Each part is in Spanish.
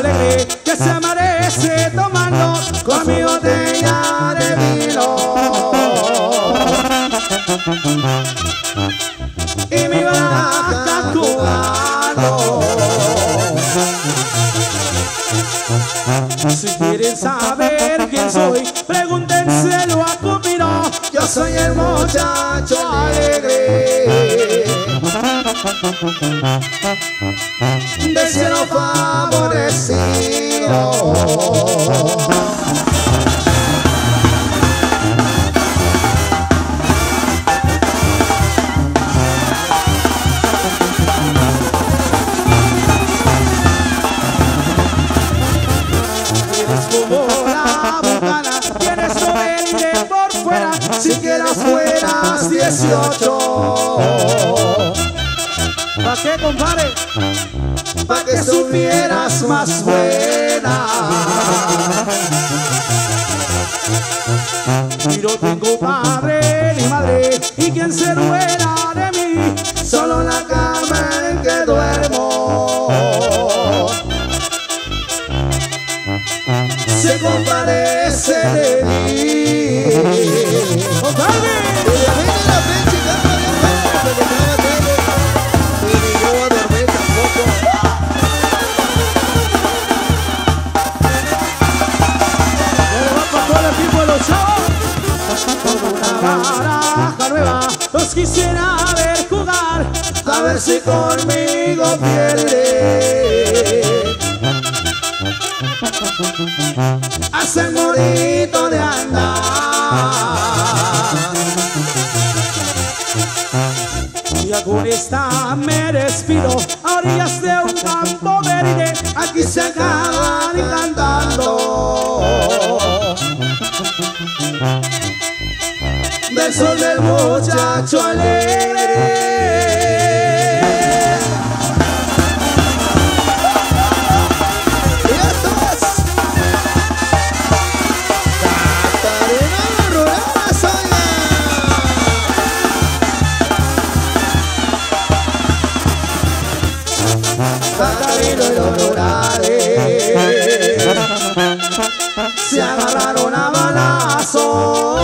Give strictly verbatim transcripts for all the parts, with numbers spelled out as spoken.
alegre que se amanece tomando con mi botella de vino y mi baraja cubano. Si quieren saber quién soy, pregúntenselo a Cupido. Yo soy el muchacho alegre del cielo favorecido. Siquiera fueras dieciocho. ¿Pa' qué, compadre? Pa' que supieras más buena. Y no tengo padre ni madre, y quien se duela de mí, solo la cama en que duermo se compadece de mí. Los quisiera ver jugar, a ver si conmigo pierde. Hace el morito de andar y con esta me despido a orillas de un campo verde. Aquí se acaban cantando del sol del muchacho alegre. Y esto es Catarina Rurazo. Catarina y los rurales se agarraron a balazos.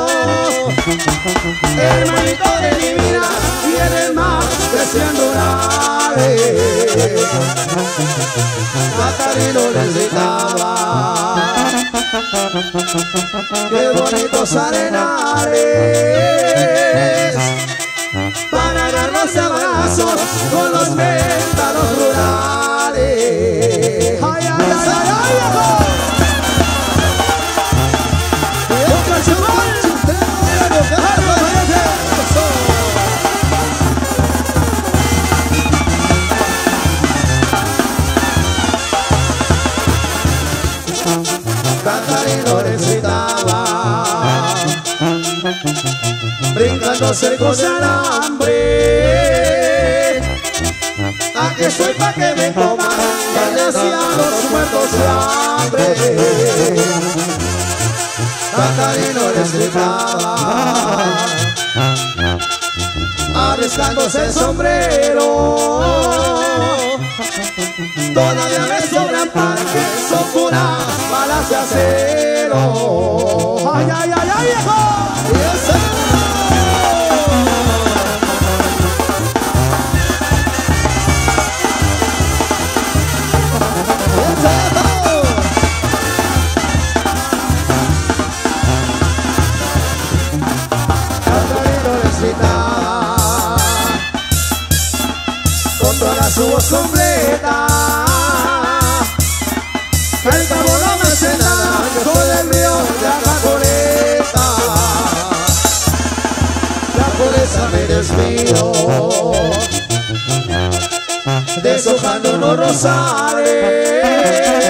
Hermanito de mi vida, viene más creciendo rurales. Catarino les gritaba, qué bonitos arenales, para darnos abrazos con los pétalos rurales. ¡Ay, ay, ay, ay, ay, ay! Catarino recitaba, brincando cercos de alambre. Aquí estoy pa' que me coman, ya decía los muertos de hambre. Catarino recitaba, arriscándose el sombrero. Todavía me sobran parques, son puras balas de acero. ¡Ay, ay, ay, ay, viejo! ¡Y ese! Catarino recitaba con toda su voz completa. El cabo no me hace nada, yo soy el río de Acaconeta. Ya por esa me despido, deshojando unos rosales.